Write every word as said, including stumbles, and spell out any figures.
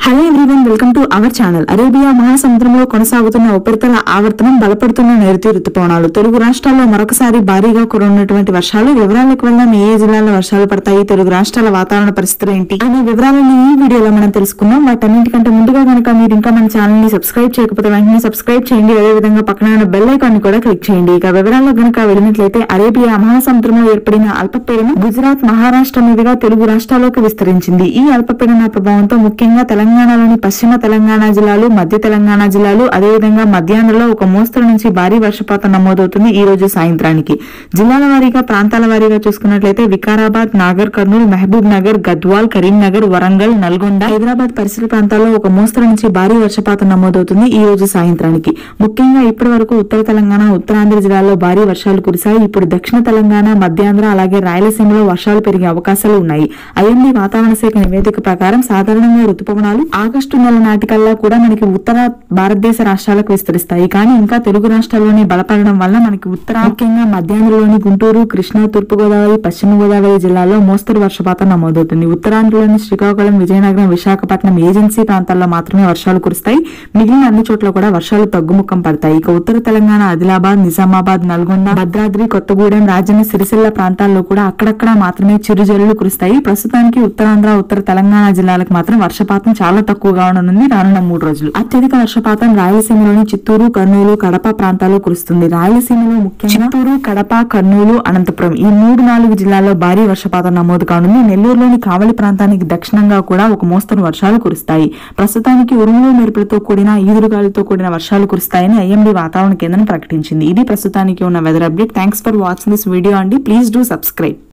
Hello everyone, welcome to our channel. Arabia మహాసముద్రంలో కొనసాగుతున్న ఉపరితల ఆవర్తనం, బలపడుతున్న నైరుతి రుతుపవనాలు. తెలుగు రాష్ట్రాల్లో మరొకసారి భారీగా కురనున్నటువంటి వర్షాలు. వివరాలకు వెళ్దాం. ఏ జిల్లాల్లో వర్షాలు పడతాయి, తెలుగు రాష్ట్రాల వాతావరణ పరిస్థితులు ఏంటి అనే వివరాలను ఈ వీడియోలో మనం తెలుసుకుందాం. వాటన్నింటికంటే ముందుగా కనుక మీరు ఇంకా మన ఛానల్ ని సబ్స్క్రైబ్ చేయకపోతే వెంటనే సబ్స్క్రైబ్ చేయండి. అదేవిధంగా పక్కన ఉన్న బెల్ ఐకాన్ ని కూడా క్లిక్ చేయండి. ఇక వివరాల్లో కనుక వెళ్ళినట్లయితే, అరేబియా మహాసముద్రంలో ఏర్పడిన అల్పపీడనం గుజరాత్, మహారాష్ట్ర మీదుగా తెలుగు రాష్ట్రాల్లోకి విస్తరించింది. ఈ అల్పపీడన ప్రభావంతో ముఖ్యంగా తెలంగాణలోని పశ్చిమ తెలంగాణ జిల్లాలు, మధ్య తెలంగాణ జిల్లాలు, అదేవిధంగా మధ్యాంధ్రలో ఒక మోస్తరు నుంచి భారీ వర్షపాతం నమోదవుతుంది ఈ రోజు సాయంత్రానికి. జిల్లాల వారీగా, ప్రాంతాల వారీగా చూసుకున్నట్లయితే వికారాబాద్, నాగర్ కర్నూలు, మహబూబ్ నగర్, గద్వాల్, కరీంనగర్, వరంగల్, నల్గొండ, హైదరాబాద్ పరిసర ప్రాంతాల్లో ఒక మోస్తరు నుంచి భారీ వర్షపాతం నమోదవుతుంది ఈ రోజు సాయంత్రానికి. ముఖ్యంగా ఇప్పటి వరకు ఉత్తర తెలంగాణ, ఉత్తరాంధ్ర జిల్లాల్లో భారీ వర్షాలు కురిశాయి. ఇప్పుడు దక్షిణ తెలంగాణ, మధ్యాంధ్ర, అలాగే రాయలసీమలో వర్షాలు పెరిగే అవకాశాలు ఉన్నాయి. ఐఎండీ వాతావరణ శాఖ నివేదిక ప్రకారం సాధారణంగా రుతుపవనాలు ఆగస్టు నెల నాటికల్లా కూడా మనకి ఉత్తర భారతదేశ రాష్ట్రాలకు విస్తరిస్తాయి. కానీ ఇంకా తెలుగు రాష్ట్రాల్లోని బలపడడం వల్ల మనకి ఉత్తర, ముఖ్యంగా మధ్యాంధ్రలోని గుంటూరు, కృష్ణా, తూర్పు గోదావరి, పశ్చిమ గోదావరి జిల్లాల్లో మోస్తరు వర్షపాతం నమోదవుతుంది. ఉత్తరాంధ్రలోని శ్రీకాకుళం, విజయనగరం, విశాఖపట్నం ఏజెన్సీ ప్రాంతాల్లో మాత్రమే వర్షాలు కురుస్తాయి. మిగిలిన అన్ని చోట్ల కూడా వర్షాలు తగ్గుముఖం పడతాయి. ఇక ఉత్తర తెలంగాణ, ఆదిలాబాద్, నిజామాబాద్, నల్గొండ, భద్రాద్రి, కొత్తగూడెం, రాజన్న సిరిసిల్ల ప్రాంతాల్లో కూడా అక్కడక్కడ మాత్రమే చిరుజల్లులు కురుస్తాయి. ప్రస్తుతానికి ఉత్తరాంధ్ర, ఉత్తర తెలంగాణ జిల్లాలకు మాత్రం వర్షపాతం చాలా తక్కువగా ఉండనుంది రానున్న మూడు రోజులు. అత్యధిక వర్షపాతం రాయలసీమలోని చిత్తూరు, కర్నూలు, కడప ప్రాంతాల్లో కురుస్తుంది. రాయలసీమలో ముఖ్యంగా చిత్తూరు, కడప, కర్నూలు, అనంతపురం ఈ మూడు నాలుగు జిల్లాల్లో భారీ వర్షపాతం నమోదు కానుంది. నెల్లూరులోని కావలి ప్రాంతానికి దక్షిణంగా కూడా ఒక మోస్తరు వర్షాలు కురుస్తాయి. ప్రస్తుతానికి ఉరుములు, మెరుపులతో కూడిన ఈదురుగాలితో కూడిన వర్షాలు కురుస్తాయని ఐఎండీ వాతావరణ కేంద్రం ప్రకటించింది. ఇది ప్రస్తుతానికి ఉన్న weather update. Thanks for watching this video అండి. Please do subscribe.